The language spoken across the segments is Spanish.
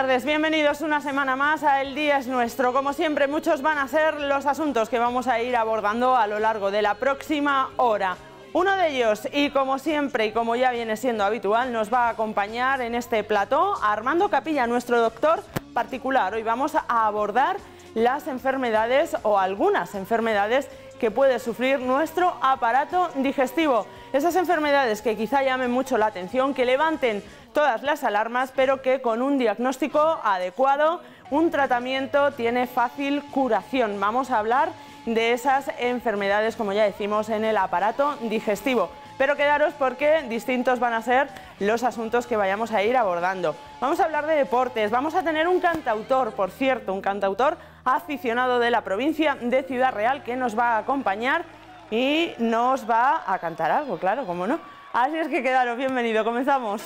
tardes, bienvenidos una semana más a El Día es Nuestro. Como siempre, muchos van a ser los asuntos que vamos a ir abordando a lo largo de la próxima hora. Uno de ellos, y como siempre y como ya viene siendo habitual, nos va a acompañar en este plató Armando Capilla, nuestro doctor particular. Hoy vamos a abordar las enfermedades o algunas enfermedades que puede sufrir nuestro aparato digestivo. Esas enfermedades que quizá llamen mucho la atención, que levanten todas las alarmas, pero que con un diagnóstico adecuado, un tratamiento, tiene fácil curación. Vamos a hablar de esas enfermedades, como ya decimos, en el aparato digestivo. Pero quedaros porque distintos van a ser los asuntos que vayamos a ir abordando. Vamos a hablar de deportes, vamos a tener un cantautor, por cierto, un cantautor aficionado de la provincia de Ciudad Real que nos va a acompañar y nos va a cantar algo, claro, cómo no. Así es que quedaros, bienvenido, comenzamos.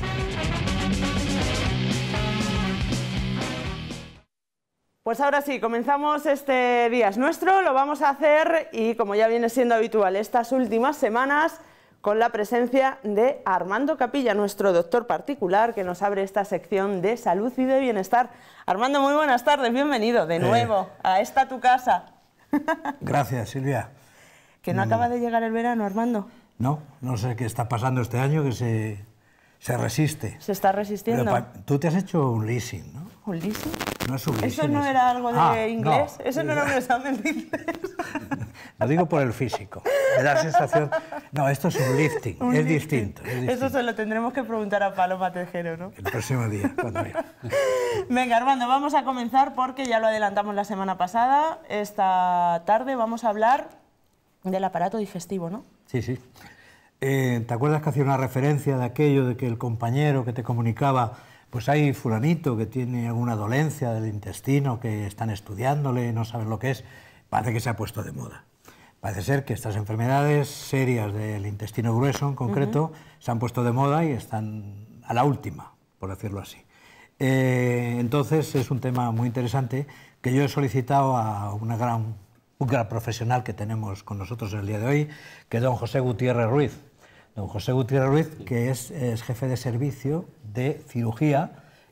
Pues ahora sí, comenzamos este Día es Nuestro, lo vamos a hacer y como ya viene siendo habitual estas últimas semanas, con la presencia de Armando Capilla, nuestro doctor particular que nos abre esta sección de salud y de bienestar. Armando, muy buenas tardes, bienvenido de nuevo a esta tu casa. Gracias, Silvia. ¿Que no acaba de llegar el verano, Armando? No, no sé qué está pasando este año, que se resiste. ¿Se está resistiendo? Pero tú te has hecho un leasing, ¿no? ¿Un leasing? No es un leasing. ¿Eso no era algo de inglés? No. ¿Eso no era un examen de inglés? Lo digo por el físico. Me da la sensación... No, esto es un lifting, es distinto. Eso se lo tendremos que preguntar a Paloma Tejero, ¿no? El próximo día, cuando venga. Venga, Armando, vamos a comenzar porque ya lo adelantamos la semana pasada. Esta tarde vamos a hablar del aparato digestivo, ¿no? Sí, sí. ¿Te acuerdas que hacía una referencia de aquello de que el compañero que te comunicaba, pues hay fulanito que tiene alguna dolencia del intestino, que están estudiándole, no saben lo que es? Parece que se ha puesto de moda. Parece ser que estas enfermedades serias del intestino grueso, en concreto, se han puesto de moda y están a la última, por decirlo así. Entonces, es un tema muy interesante que yo he solicitado a un gran profesional que tenemos con nosotros el día de hoy, que es don José Gutiérrez Ruiz. Don José Gutiérrez Ruiz, que es jefe de servicio de cirugía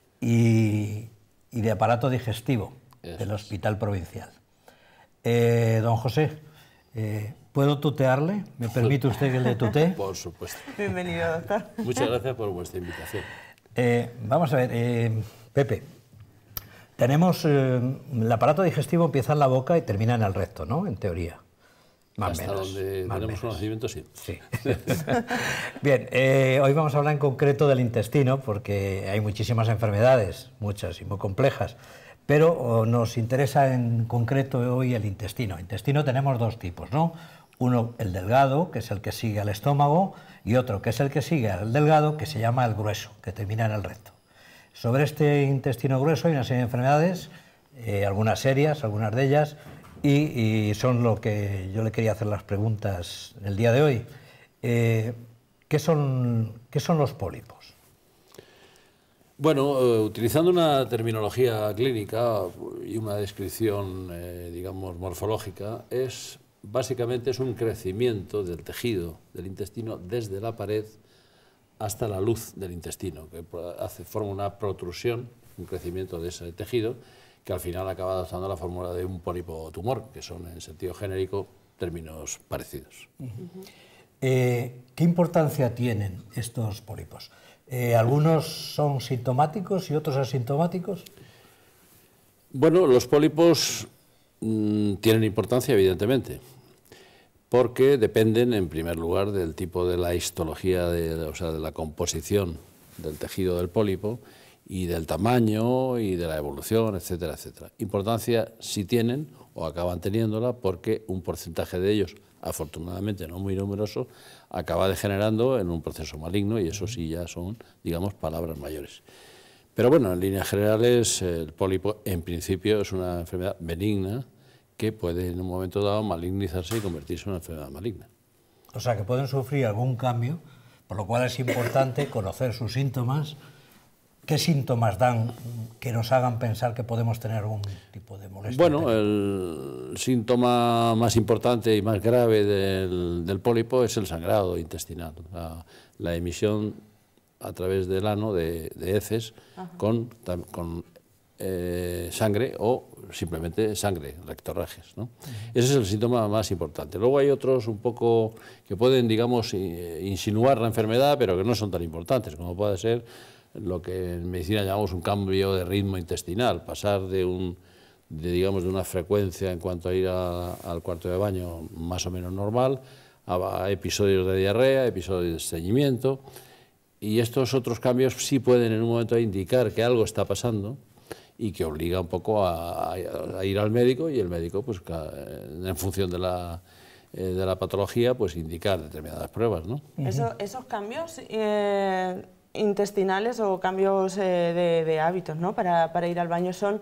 y de aparato digestivo del Hospital Provincial. Don José, ¿puedo tutearle? ¿Me permite usted que le tutee? Por supuesto. Bienvenido, doctor. Muchas gracias por vuestra invitación. Vamos a ver, Pepe, tenemos el aparato digestivo empieza en la boca y termina en el recto, ¿no? En teoría. Más Hasta menos, donde más tenemos menos. conocimiento, sí. Sí. Bien, hoy vamos a hablar en concreto del intestino porque hay muchísimas enfermedades, muchas y muy complejas, pero nos interesa en concreto hoy el intestino. Intestino tenemos dos tipos, ¿no? Uno, el delgado, que es el que sigue al estómago, y otro, que es el que sigue al delgado, que se llama el grueso, que termina en el recto. Sobre este intestino grueso hay una serie de enfermedades, algunas serias, algunas de ellas, y son lo que yo le quería hacer las preguntas el día de hoy. ¿Qué son los pólipos? Bueno, utilizando una terminología clínica y una descripción, digamos, morfológica, básicamente es un crecimiento del tejido del intestino desde la pared hasta la luz del intestino, que forma una protrusión, un crecimiento de ese tejido, que al final acaba adoptando la fórmula de un pólipo o tumor, que son en sentido genérico términos parecidos. ¿Qué importancia tienen estos pólipos? ¿Algunos son sintomáticos y otros asintomáticos? Bueno, los pólipos tienen importancia, evidentemente, porque dependen, en primer lugar, del tipo de la histología, o sea, de la composición del tejido del pólipo y del tamaño y de la evolución, etcétera, etcétera. Importancia sí tienen o acaban teniéndola porque un porcentaje de ellos, afortunadamente no muy numeroso, acaba degenerando en un proceso maligno y eso sí ya son, digamos, palabras mayores. Pero bueno, en líneas generales, el pólipo en principio es una enfermedad benigna que puede en un momento dado malignizarse y convertirse en una enfermedad maligna. O sea, que pueden sufrir algún cambio, por lo cual es importante conocer sus síntomas. ¿Qué síntomas dan que nos hagan pensar que podemos tener algún tipo de molestia? Bueno, el síntoma más importante y más grave del pólipo es el sangrado intestinal, la emisión a través del ano de heces con sangre o simplemente sangre, rectorragias, ¿no? Ese es el síntoma más importante. Luego hay otros un poco que pueden, digamos, insinuar la enfermedad, pero que no son tan importantes, como puede ser lo que en medicina llamamos un cambio de ritmo intestinal, pasar de una frecuencia en cuanto a ir al cuarto de baño más o menos normal, a episodios de diarrea, episodios de estreñimiento, y estos otros cambios sí pueden en un momento indicar que algo está pasando y que obliga un poco a ir al médico, y el médico, pues en función de la patología, pues indicar determinadas pruebas, ¿no? Esos cambios intestinales o cambios de hábitos, ¿no? para ir al baño son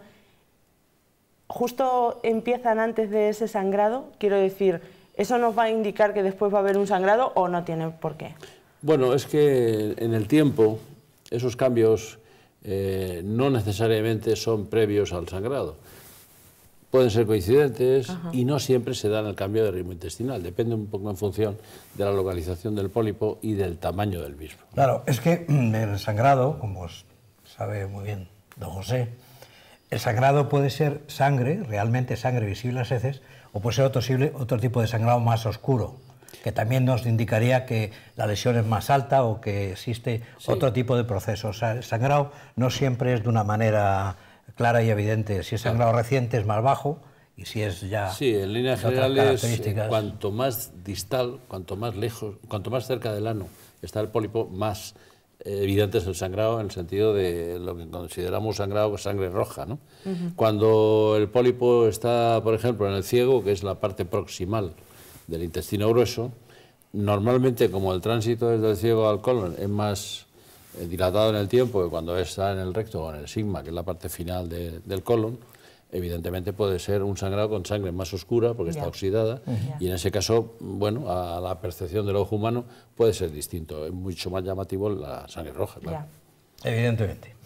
justo empiezan antes de ese sangrado, quiero decir, ¿eso nos va a indicar que después va a haber un sangrado o no tiene por qué? Bueno, es que en el tiempo esos cambios no necesariamente son previos al sangrado. Pueden ser coincidentes y no siempre se dan el cambio de ritmo intestinal. Depende un poco en función de la localización del pólipo y del tamaño del mismo. Claro, es que el sangrado, como sabe muy bien don José, el sangrado puede ser sangre, realmente sangre visible a las heces, o puede ser otro tipo de sangrado más oscuro, que también nos indicaría que la lesión es más alta o que existe otro tipo de proceso. O sea, el sangrado no siempre es de una manera clara y evidente. Si es sangrado reciente es más bajo, y si es ya... Sí, en líneas generales, cuanto más distal, cuanto más lejos, cuanto más cerca del ano está el pólipo, más evidente es el sangrado, en el sentido de lo que consideramos sangrado, sangre roja, ¿no? Cuando el pólipo está, por ejemplo, en el ciego, que es la parte proximal del intestino grueso, normalmente, como el tránsito desde el ciego al colon es más dilatado en el tiempo que cuando está en el recto o en el sigma, que es la parte final del colon, evidentemente puede ser un sangrado con sangre más oscura porque está oxidada, y en ese caso, bueno, a la percepción del ojo humano puede ser distinto, es mucho más llamativo la sangre roja, claro. Evidentemente.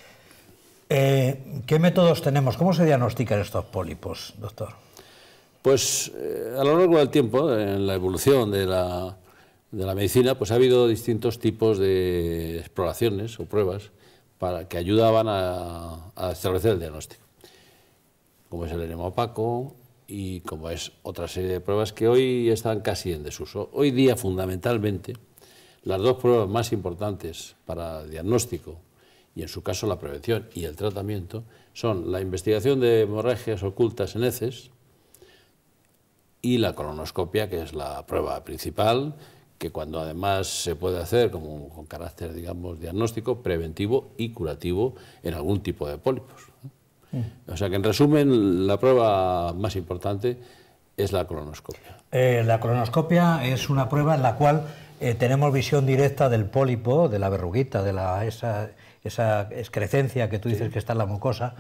¿Qué métodos tenemos? ¿Cómo se diagnostican estos pólipos, doctor? Pues a lo largo del tiempo, en la evolución de la medicina, pues ha habido distintos tipos de exploraciones o pruebas que ayudaban a establecer el diagnóstico, como es el enema opaco y como es otra serie de pruebas que hoy están casi en desuso. Hoy día, fundamentalmente, las dos pruebas más importantes para el diagnóstico, y en su caso la prevención y el tratamiento, son la investigación de hemorragias ocultas en heces y la colonoscopia, que es la prueba principal, que cuando además se puede hacer con carácter, digamos, diagnóstico, preventivo y curativo en algún tipo de pólipos. O sea que, en resumen, la prueba más importante es la colonoscopia. La colonoscopia es una prueba en la cual tenemos visión directa del pólipo, de la verruguita, de esa excrescencia que tú dices que está en la mucosa,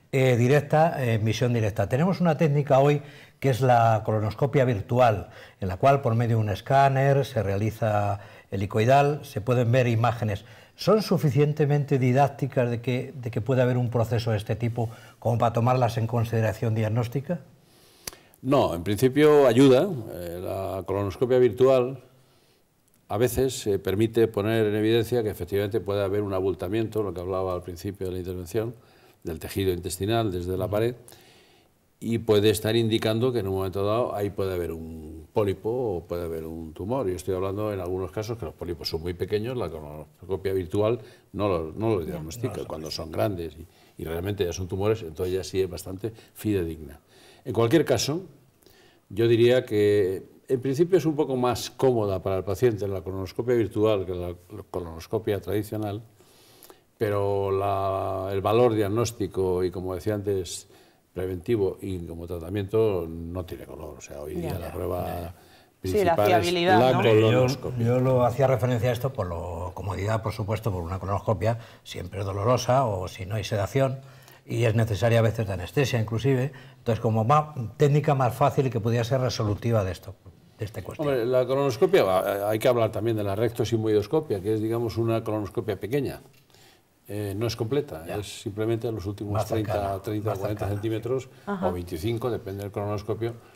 visión directa. Tenemos una técnica hoy que es la colonoscopia virtual, en la cual por medio de un escáner se realiza helicoidal, se pueden ver imágenes. ¿Son suficientemente didácticas de que puede haber un proceso de este tipo como para tomarlas en consideración diagnóstica? No, en principio ayuda. La colonoscopia virtual a veces permite poner en evidencia que efectivamente puede haber un abultamiento, lo que hablaba al principio de la intervención, del tejido intestinal desde la pared, y puede estar indicando que en un momento dado ahí puede haber un pólipo o puede haber un tumor. Yo estoy hablando en algunos casos que los pólipos son muy pequeños, la colonoscopia virtual no los diagnostica. Cuando son grandes y realmente ya son tumores, entonces ya sí es bastante fidedigna. En cualquier caso, yo diría que en principio es un poco más cómoda para el paciente la colonoscopia virtual que la colonoscopia tradicional, pero el valor diagnóstico y, como decía antes, preventivo y como tratamiento no tiene color. O sea, hoy día la prueba principal la fiabilidad, es la ¿no? colonoscopia. Yo lo hacía referencia a esto por la comodidad, por supuesto, por una colonoscopia siempre es dolorosa, o si no hay sedación, y es necesaria a veces de anestesia inclusive. Entonces, como técnica más fácil y que pudiera ser resolutiva de esta cuestión. Hombre, la colonoscopia, hay que hablar también de la rectosigmoidoscopia, que es, digamos, una colonoscopia pequeña. No es completa, es simplemente los últimos 30 o 40 centímetros, o 25, depende del colonoscopio,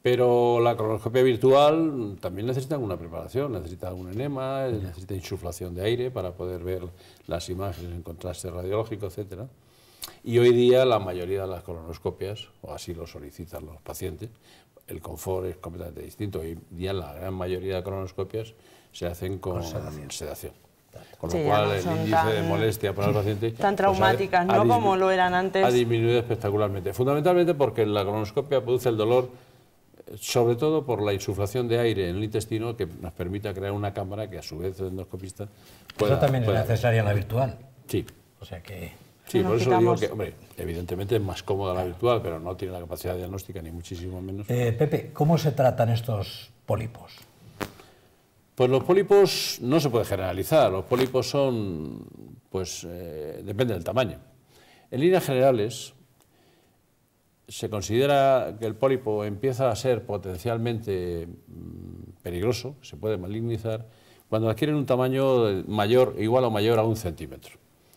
Pero la colonoscopia virtual también necesita una preparación, necesita un enema, necesita insuflación de aire para poder ver las imágenes en contraste radiológico, etcétera. Y hoy día la mayoría de las colonoscopias, o así lo solicitan los pacientes, el confort es completamente distinto. Hoy día la gran mayoría de colonoscopias se hacen con sedación. Con lo cual el índice de molestia para el paciente tan traumáticas, ¿no? Como lo eran antes. Ha disminuido espectacularmente. Fundamentalmente porque la colonoscopia produce el dolor, sobre todo por la insuflación de aire en el intestino, que nos permita crear una cámara que a su vez el endoscopista pueda... Eso también es necesaria en la virtual. Sí. O sea que... Sí, por eso digo que, hombre, evidentemente es más cómoda la virtual, pero no tiene la capacidad diagnóstica, ni muchísimo menos. Pepe, ¿cómo se tratan estos pólipos? Pues los pólipos no se puede generalizar. Los pólipos son, pues, depende del tamaño. En líneas generales, se considera que el pólipo empieza a ser potencialmente peligroso, se puede malignizar, cuando adquieren un tamaño mayor, igual o mayor a 1 centímetro.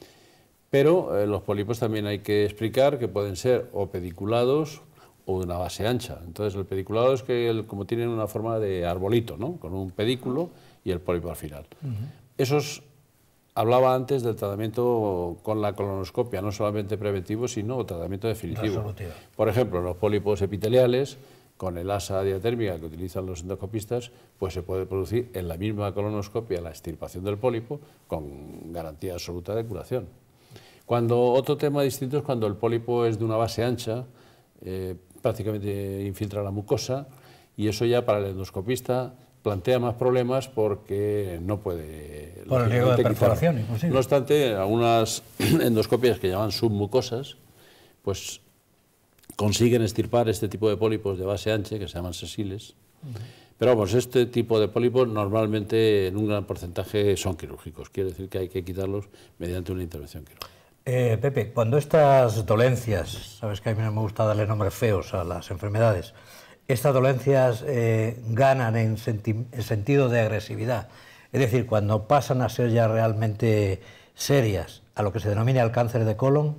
Pero los pólipos también hay que explicar que pueden ser o pediculados o de una base ancha. Entonces el pediculado es que como tienen una forma de arbolito, ¿no? Con un pedículo y el pólipo al final. Esos, hablaba antes del tratamiento con la colonoscopia, no solamente preventivo, sino tratamiento definitivo. Resolutivo. Por ejemplo, los pólipos epiteliales, con el asa diatérmica que utilizan los endoscopistas, pues se puede producir en la misma colonoscopia la extirpación del pólipo con garantía absoluta de curación. Otro tema distinto es cuando el pólipo es de una base ancha, prácticamente infiltra la mucosa, y eso ya para el endoscopista plantea más problemas porque no puede... Por el riesgo de perforación, imposible. No obstante, algunas endoscopias que llaman submucosas, pues consiguen extirpar este tipo de pólipos de base ancha, que se llaman sesiles. Pero vamos, este tipo de pólipos normalmente en un gran porcentaje son quirúrgicos, quiere decir que hay que quitarlos mediante una intervención quirúrgica. Pepe, cuando estas dolencias, sabes que a mí no me gusta darle nombres feos a las enfermedades, estas dolencias ganan en sentido de agresividad, es decir, cuando pasan a ser ya realmente serias, a lo que se denomina el cáncer de colon,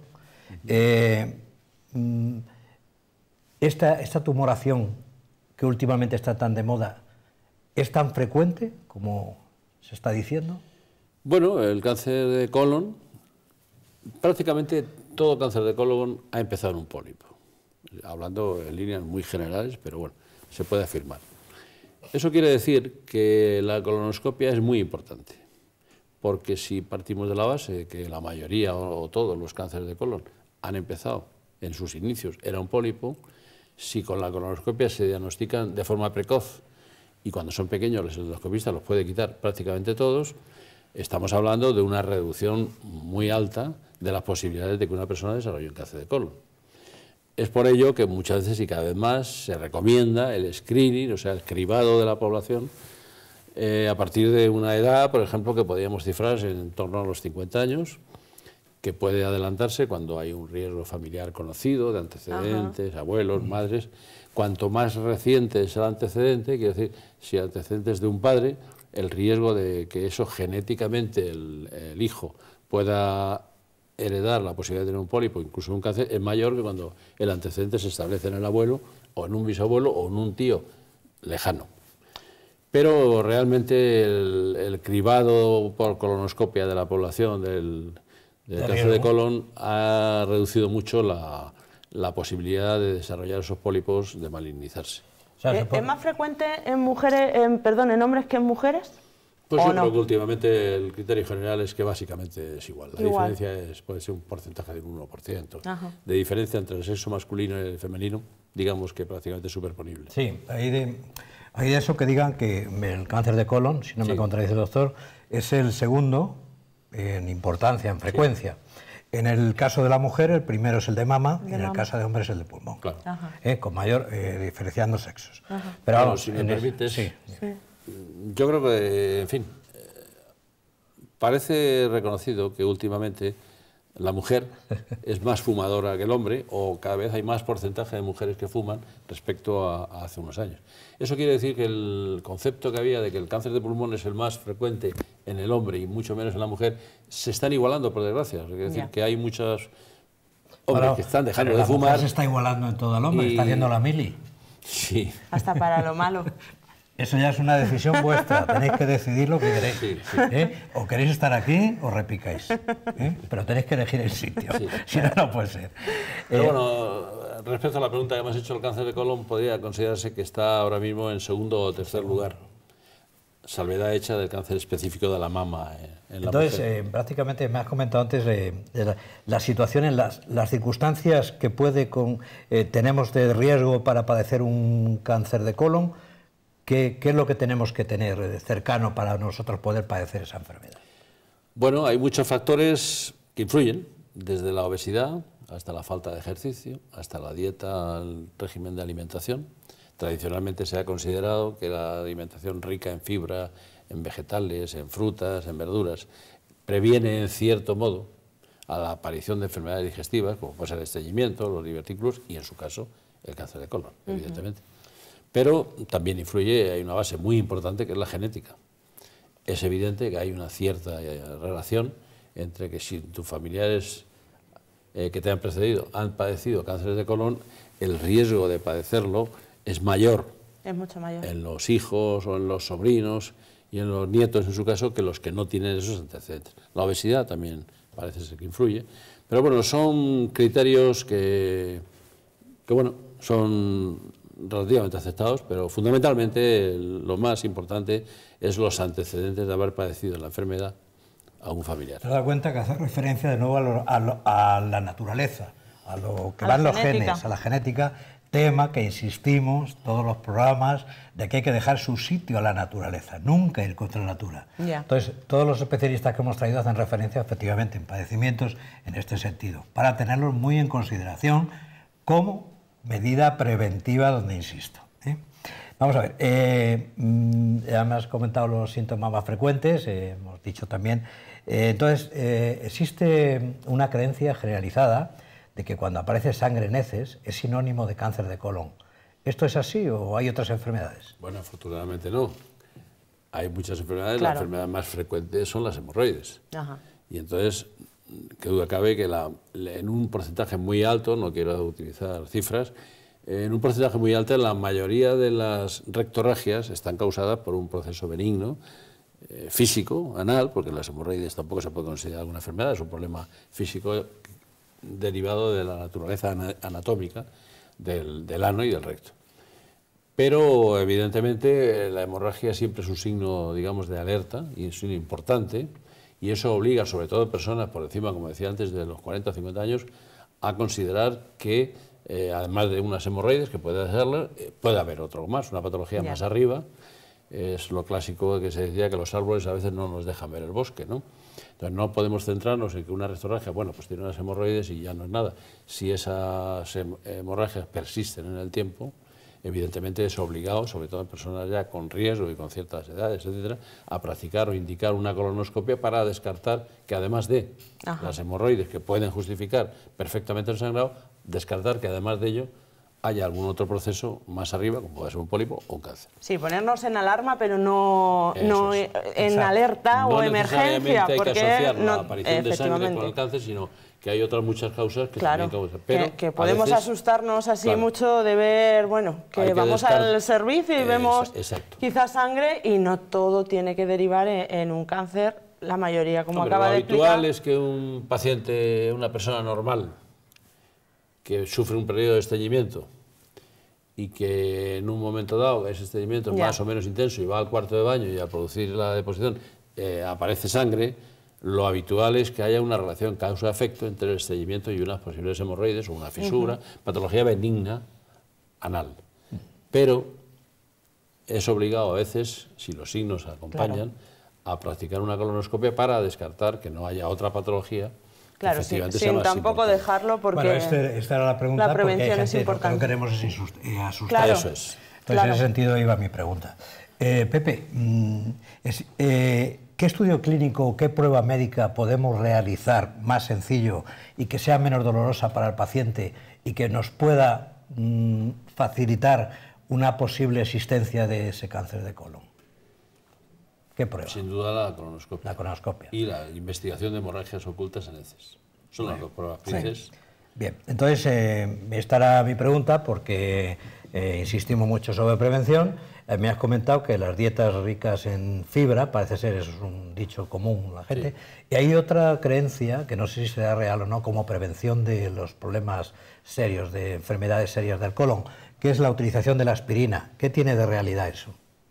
esta tumoración que últimamente está tan de moda, ¿es tan frecuente como se está diciendo? Bueno, el cáncer de colon, prácticamente todo cáncer de colon ha empezado en un pólipo, hablando en líneas muy generales, pero bueno, se puede afirmar. Eso quiere decir que la colonoscopia es muy importante, porque si partimos de la base que la mayoría o todos los cánceres de colon han empezado en sus inicios, era un pólipo, si con la colonoscopia se diagnostican de forma precoz y cuando son pequeños el endoscopista los puede quitar prácticamente todos, estamos hablando de una reducción muy alta de las posibilidades de que una persona desarrolle un cáncer de colon. Es por ello que muchas veces y cada vez más se recomienda el screening, o sea, el cribado de la población, a partir de una edad, por ejemplo, que podríamos cifrar en torno a los 50 años, que puede adelantarse cuando hay un riesgo familiar conocido, de antecedentes, abuelos, madres. Cuanto más reciente es el antecedente, quiere decir, si el antecedente es de un padre, el riesgo de que eso genéticamente el hijo pueda heredar la posibilidad de tener un pólipo, incluso un cáncer, es mayor que cuando el antecedente se establece en el abuelo, o en un bisabuelo, o en un tío lejano. Pero realmente el cribado por colonoscopia de la población del cáncer de colon ha reducido mucho la posibilidad de desarrollar esos pólipos, de malignizarse. O sea, ¿es más frecuente en mujeres, en hombres que en mujeres? Pues yo creo que últimamente el criterio general es que básicamente es igual. La diferencia puede ser un porcentaje de un 1%. De diferencia entre el sexo masculino y el femenino, digamos que prácticamente superponible. Sí, hay de eso que digan que el cáncer de colon, si no me contradice el doctor, es el segundo en importancia, en frecuencia. En el caso de la mujer, el primero es el de mama, y en el caso de hombres el de pulmón. Claro. Con mayor, diferenciando sexos. Pero vamos, si me permites, yo creo que, en fin, parece reconocido que últimamente la mujer es más fumadora que el hombre, o cada vez hay más porcentaje de mujeres que fuman respecto a hace unos años. Eso quiere decir que el concepto que había de que el cáncer de pulmón es el más frecuente en el hombre y mucho menos en la mujer, se están igualando, por desgracia. Quiere decir que hay muchos hombres que están dejando de fumar. Se está igualando en todo el hombre, está haciendo la mili. Sí. Hasta para lo malo. Eso ya es una decisión vuestra, tenéis que decidir lo que queréis. Sí. O queréis estar aquí o repicáis, pero tenéis que elegir el sitio, si no, no puede ser. Pero bueno, respecto a la pregunta que me has hecho, el cáncer de colon podría considerarse que está ahora mismo en segundo o tercer lugar, salvedad hecha del cáncer específico de la mama en la Entonces, mujer. prácticamente me has comentado antes de la situación, en las circunstancias que tenemos de riesgo para padecer un cáncer de colon. ¿Qué es lo que tenemos que tener cercano para nosotros poder padecer esa enfermedad? Bueno, hay muchos factores que influyen, desde la obesidad hasta la falta de ejercicio, hasta la dieta, el régimen de alimentación. Tradicionalmente se ha considerado que la alimentación rica en fibra, en vegetales, en frutas, en verduras, previene en cierto modo a la aparición de enfermedades digestivas, como puede ser el estreñimiento, los divertículos y, en su caso, el cáncer de colon, evidentemente. Pero también influye, hay una base muy importante que es la genética. Es evidente que hay una cierta relación entre que si tus familiares que te han precedido han padecido cáncer de colon, el riesgo de padecerlo es mayor. Es mucho mayor. En los hijos o en los sobrinos y en los nietos, en su caso, que los que no tienen esos antecedentes. La obesidad también parece ser que influye. Pero bueno, son criterios que bueno, son relativamente aceptados, pero fundamentalmente lo más importante es los antecedentes de haber padecido la enfermedad a un familiar. Te das cuenta que hace referencia de nuevo a la naturaleza, a lo que van los genes, a la genética, tema que insistimos todos los programas de que hay que dejar su sitio a la naturaleza, nunca ir contra la natura. Entonces, todos los especialistas que hemos traído hacen referencia efectivamente en padecimientos en este sentido, para tenerlos muy en consideración como medida preventiva, donde insisto. Vamos a ver, ya me has comentado los síntomas más frecuentes, hemos dicho también. Entonces, existe una creencia generalizada de que cuando aparece sangre en heces es sinónimo de cáncer de colon. ¿Esto es así o hay otras enfermedades? Bueno, afortunadamente no. Hay muchas enfermedades, claro. La enfermedad más frecuente son las hemorroides. Ajá. Y entonces, qué duda cabe que en un porcentaje muy alto, no quiero utilizar cifras, en un porcentaje muy alto la mayoría de las rectorragias están causadas por un proceso benigno, físico, anal, porque las hemorroides tampoco se puede considerar una enfermedad, es un problema físico derivado de la naturaleza anatómica del ano y del recto. Pero evidentemente la hemorragia siempre es un signo, digamos, de alerta y es un signo importante, y eso obliga sobre todo a personas por encima, como decía antes, de los 40 o 50 años, a considerar que además de unas hemorroides, que puede hacerlo, puede haber otro más, una patología más arriba. Es lo clásico que se decía, que los árboles a veces no nos dejan ver el bosque, ¿no? Entonces no podemos centrarnos en que una rectorragia, bueno, pues tiene unas hemorroides y ya no es nada. Si esas hemorragias persisten en el tiempo, evidentemente es obligado, sobre todo en personas ya con riesgo y con ciertas edades, etcétera, a practicar o indicar una colonoscopia para descartar que además de las hemorroides que pueden justificar perfectamente el sangrado, descartar que además de ello haya algún otro proceso más arriba, como puede ser un pólipo o un cáncer. Sí, ponernos en alarma, pero no en alerta no o emergencia, hay porque que asociar la aparición de sangre con el cáncer, sino que hay otras muchas causas que también causan. Pero que podemos asustarnos así claro, mucho de ver, bueno, que vamos al servicio y vemos quizás sangre y no todo tiene que derivar en un cáncer, la mayoría, como acaba de explicar. Lo habitual es que un paciente, una persona normal, que sufre un periodo de estreñimiento y que en un momento dado ese estreñimiento es más o menos intenso y va al cuarto de baño y al producir la deposición aparece sangre, lo habitual es que haya una relación causa-efecto entre el estreñimiento y unas posibles hemorroides o una fisura, patología benigna anal. Pero es obligado a veces, si los signos acompañan, a practicar una colonoscopia para descartar que no haya otra patología. Claro, sin tampoco dejarlo, porque bueno, esta era la pregunta, la prevención es importante. Lo que no queremos es asustar. Claro. Eso es. Entonces, en ese sentido iba mi pregunta. Pepe, ¿qué estudio clínico o qué prueba médica podemos realizar más sencillo y que sea menos dolorosa para el paciente y que nos pueda facilitar una posible existencia de ese cáncer de colon? ¿Qué prueba? Sin duda la colonoscopia. La colonoscopia. Y la investigación de hemorragias ocultas en heces. Son las dos pruebas principales. Bien, entonces esta era mi pregunta porque insistimos mucho sobre prevención. Me has comentado que las dietas ricas en fibra, parece ser, eso es un dicho común en la gente, sí. Y hay otra creencia, que no sé si será real o no, como prevención de los problemas serios, de enfermedades serias del colon, que es la utilización de la aspirina. ¿Qué tiene de realidad eso?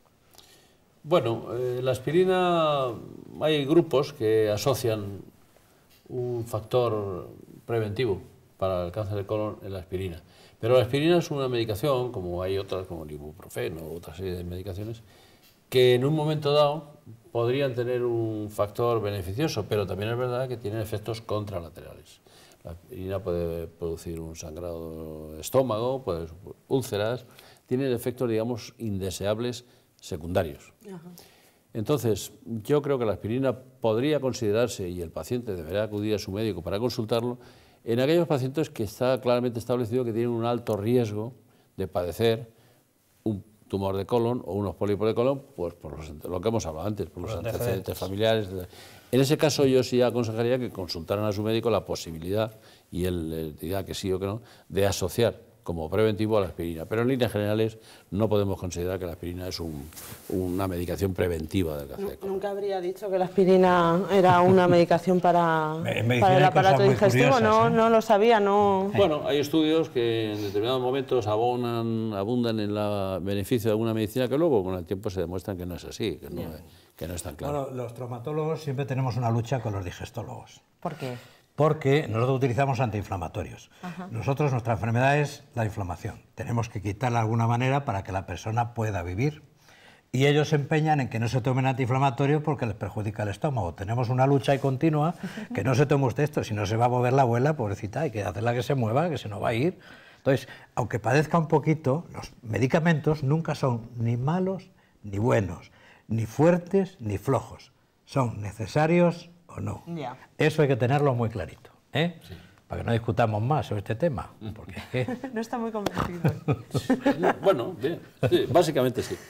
Bueno, la aspirina, hay grupos que asocian un factor preventivo para el cáncer de colon en la aspirina. Pero la aspirina es una medicación, como hay otras, como el ibuprofeno o otra serie de medicaciones, que en un momento dado podrían tener un factor beneficioso, pero también es verdad que tienen efectos contralaterales. La aspirina puede producir un sangrado de estómago, puede úlceras, tienen efectos, digamos, indeseables secundarios. Ajá. Entonces, yo creo que la aspirina podría considerarse, y el paciente deberá acudir a su médico para consultarlo, en aquellos pacientes que está claramente establecido que tienen un alto riesgo de padecer un tumor de colon o unos pólipos de colon, pues por lo que hemos hablado antes, por los antecedentes familiares. En ese caso yo sí aconsejaría que consultaran a su médico la posibilidad, y él les diga que sí o que no, de asociar como preventivo a la aspirina. Pero en líneas generales no podemos considerar que la aspirina es una medicación preventiva del cáncer de colon. Nunca habría dicho que la aspirina era una medicación para el aparato digestivo, curiosas, no lo sabía, no... Bueno, hay estudios que en determinados momentos abundan en el beneficio de alguna medicina que luego con el tiempo se demuestran que no es así, que no es tan claro. Bueno, los traumatólogos siempre tenemos una lucha con los digestólogos. ¿Por qué? Porque nosotros utilizamos antiinflamatorios. Ajá. Nosotros, nuestra enfermedad es la inflamación. Tenemos que quitarla de alguna manera para que la persona pueda vivir. Y ellos se empeñan en que no se tomen antiinflamatorios porque les perjudica el estómago. Tenemos una lucha ahí continua, que no se tome usted esto, si no se va a mover la abuela, pobrecita, hay que hacerla que se mueva, que se nos va a ir. Entonces, aunque padezca un poquito, los medicamentos nunca son ni malos ni buenos, ni fuertes ni flojos. Son necesarios o no. Yeah. Eso hay que tenerlo muy clarito, ¿eh? Sí. Para que no discutamos más sobre este tema. Porque es que... No está muy convencido. Bueno, bien, sí, básicamente sí.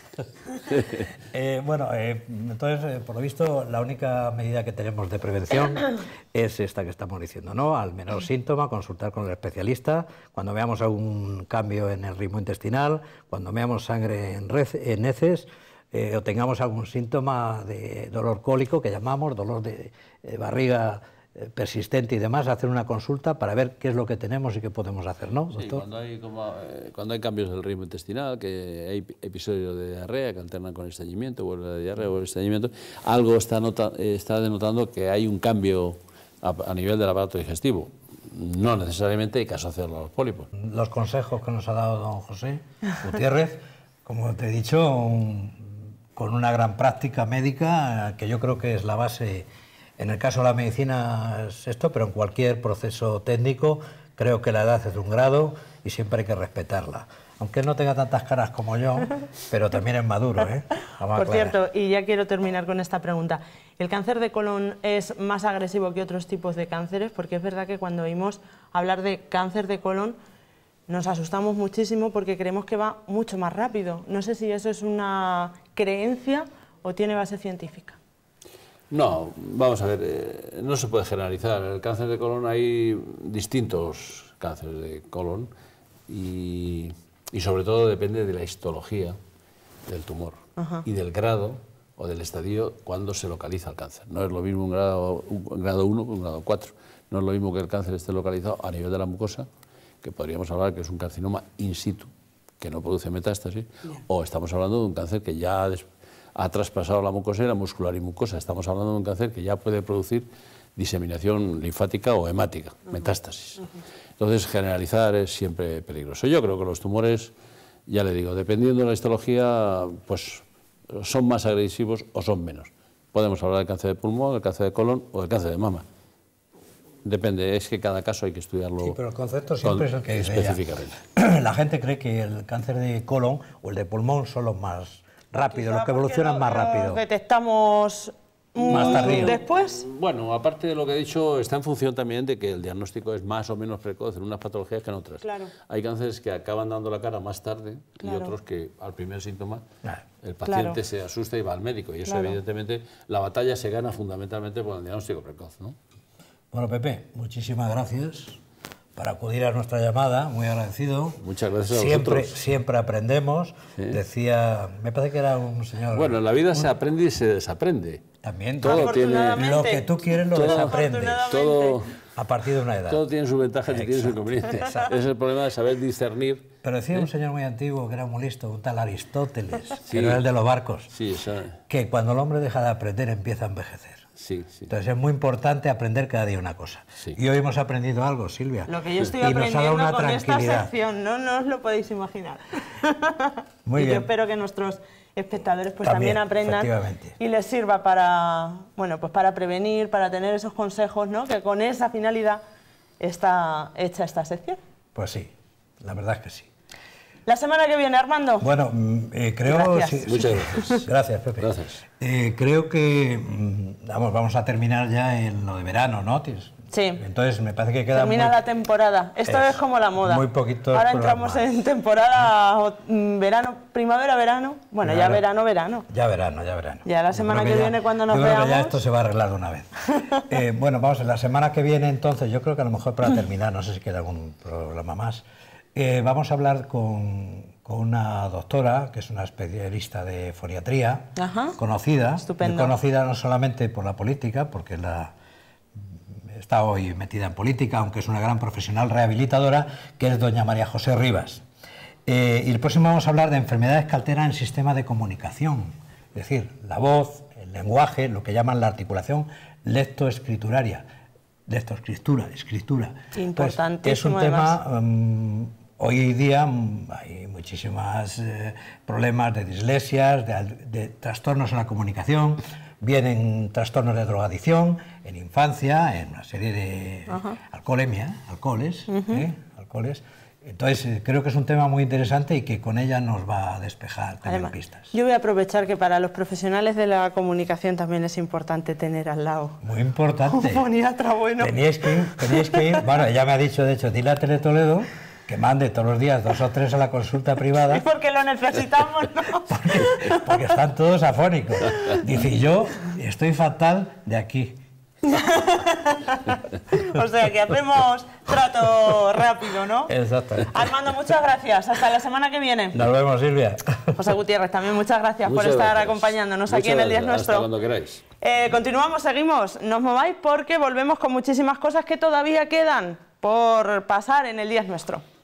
Entonces, por lo visto, la única medida que tenemos de prevención es esta que estamos diciendo, ¿no? Al menor síntoma, consultar con el especialista. Cuando veamos algún cambio en el ritmo intestinal, cuando veamos sangre en heces, o tengamos algún síntoma de dolor cólico, que llamamos dolor de barriga persistente y demás, hacer una consulta para ver qué es lo que tenemos y qué podemos hacer, ¿no, doctor? Sí, cuando hay cambios del ritmo intestinal, que hay episodios de diarrea que alternan con el estreñimiento, vuelve la diarrea o el estreñimiento, algo está denotando que hay un cambio a nivel del aparato digestivo. No necesariamente hay que asociarlo a los pólipos. Los consejos que nos ha dado don José Gutiérrez, como te he dicho, con una gran práctica médica, que yo creo que es la base. En el caso de la medicina es esto, pero en cualquier proceso técnico creo que la edad es de un grado y siempre hay que respetarla. Aunque no tenga tantas caras como yo, pero también es maduro, ¿eh? Por cierto, y ya quiero terminar con esta pregunta. ¿El cáncer de colon es más agresivo que otros tipos de cánceres? Porque es verdad que cuando oímos hablar de cáncer de colon nos asustamos muchísimo porque creemos que va mucho más rápido. No sé si eso es una creencia o tiene base científica. No, vamos a ver, no se puede generalizar. El cáncer de colon, hay distintos cánceres de colon y sobre todo depende de la histología del tumor. Ajá. Y del grado o del estadio cuando se localiza el cáncer. No es lo mismo un grado 1 que un grado 4. No es lo mismo que el cáncer esté localizado a nivel de la mucosa, que podríamos hablar que es un carcinoma in situ, que no produce metástasis, o estamos hablando de un cáncer que ya ha traspasado la mucosa muscular y mucosa. Estamos hablando de un cáncer que ya puede producir diseminación linfática o hemática, metástasis. Entonces, generalizar es siempre peligroso. Yo creo que los tumores, ya le digo, dependiendo de la histología, pues son más agresivos o son menos. Podemos hablar del cáncer de pulmón, del cáncer de colon o del cáncer de mama. Depende, es que cada caso hay que estudiarlo. Sí, pero el concepto siempre es el que dice específicamente. La gente cree que el cáncer de colon o el de pulmón son los más rápidos, los que evolucionan más rápido. Detectamos más tardío. Después. Bueno, aparte de lo que he dicho, está en función también de que el diagnóstico es más o menos precoz en unas patologías que en otras. Claro. Hay cánceres que acaban dando la cara más tarde y otros que al primer síntoma el paciente se asusta y va al médico. Y eso evidentemente la batalla se gana fundamentalmente por el diagnóstico precoz, ¿no? Bueno, Pepe, muchísimas gracias por acudir a nuestra llamada, muy agradecido. Muchas gracias a siempre, vosotros. siempre aprendemos. Sí. Decía, me parece que era un señor... Bueno, en la vida se aprende y se desaprende. También todo tiene... Lo que tú quieres lo desaprendes. Todo, a partir de una edad. Todo tiene sus ventajas y tiene sus inconvenientes. Es el problema de saber discernir. Pero decía un señor muy antiguo, que era muy listo, un tal Aristóteles, que no era el de los barcos, que cuando el hombre deja de aprender empieza a envejecer. Sí, sí. Entonces es muy importante aprender cada día una cosa. Sí. Y hoy hemos aprendido algo, Silvia. Lo que yo estoy aprendiendo con esta sección, no os lo podéis imaginar. Muy bien. Yo espero que nuestros espectadores pues también aprendan y les sirva para, bueno, pues para prevenir, para tener esos consejos, ¿no? Que con esa finalidad está hecha esta sección. Pues sí, la verdad es que sí. La semana que viene, Armando. Bueno, creo... Gracias. Muchas gracias. Gracias, Pepe. Gracias. Creo que vamos a terminar ya en lo de verano, ¿no? Sí. Entonces me parece que queda termina la temporada. Esto es como la moda. Muy poquito. Ahora entramos en temporada verano, primavera, verano. Bueno, ya verano. Ya verano. Ya la semana que viene cuando nos veamos... Yo creo que ya esto se va a arreglar de una vez. Bueno, vamos, la semana que viene entonces, yo creo que a lo mejor para terminar, no sé si queda algún programa más, vamos a hablar con una doctora, que es una especialista de foniatría, conocida. Estupendo. Muy conocida no solamente por la política, porque está hoy metida en política, aunque es una gran profesional rehabilitadora, que es doña María José Rivas. Y el próximo vamos a hablar de enfermedades que alteran el sistema de comunicación, es decir, la voz, el lenguaje, lo que llaman la articulación lectoescritura. Importantísimo. Pues, es un tema, hoy día hay muchísimos problemas de dislesias, de trastornos en la comunicación. Vienen trastornos de drogadicción en infancia, en una serie de alcoholes. Entonces, creo que es un tema muy interesante y que con ella nos va a despejar también pistas. Yo voy a aprovechar que para los profesionales de la comunicación también es importante tener al lado. Muy importante. Un foniatra bueno. Teníais que ir. Bueno, ella me ha dicho, de hecho, dile a Tele Toledo que mande todos los días 2 o 3 a la consulta privada. Porque lo necesitamos, ¿no? porque están todos afónicos. Dice, yo estoy fatal de aquí. O sea, que hacemos trato rápido, ¿no? Exactamente. Armando, muchas gracias. Hasta la semana que viene. Nos vemos, Silvia. José Gutiérrez, también muchas gracias por estar acompañándonos aquí en El Día Es Nuestro. Hasta cuando queráis. Continuamos, seguimos. No os mováis porque volvemos con muchísimas cosas que todavía quedan por pasar en El Día Es Nuestro.